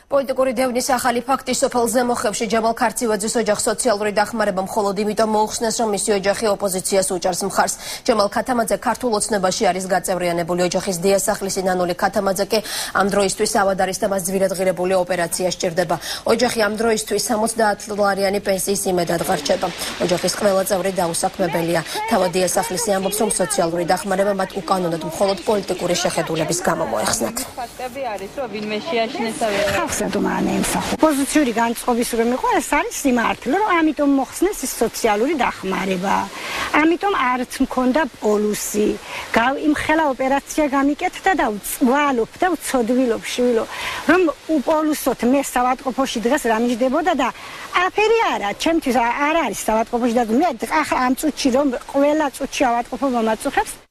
პოლიტიკური დევნის ახალი ფაქტი სოფელ ზემოხევში ჯამალ ქარცივაძის ოჯახს სოციალური დახმარება მხოლოდ იმიტომ მოუხსნეს, რომ მისი ოჯახი ოპოზიციას უჭერს მხარს. ჯამალ ქათამაძე ქართულ ოცნებაში არის გაწევრიანებული. ოჯახის დიასახლისი ნანული ქათამაძე კი ამ დროისთვის ავად არის და მას ძვირადღირებული ოპერაცია სჭირდება. ოჯახი ამ დროისთვის 70 პენსიის იმედად ღარჩება. ოჯახის ყველა წევრი დაუსაქმებელია. თავად დიასახლისი ამბობს, რომ სოციალური დახმარება მათ უკანონოდ მხოლოდ პოლიტიკური შეხედულების გამო მოეხსნათ. ფაქტები არის, რომ ვინმე შეაშინეს ოპოზიციური განწყობის რომ იყო, ეს არის სიმართლე, რომ ამიტომ მოხსნეს ის სოციალური დახმარება. ამიტომ არც მქონდა პოლუსი. იმხელა ოპერაცია გამიკეთდა და ვცვალობ და ვცოდვილობ შვილო, რომ უპოლუსოთ მე საავადმყოფოში დღეს რა მიჯდებოდა და აფერი არა, ჩემთვის არ არის საავადმყოფოში და მე ახლა ამ წუთში რომ ყველა წუთში ავადმყოფობა მაწუხებს.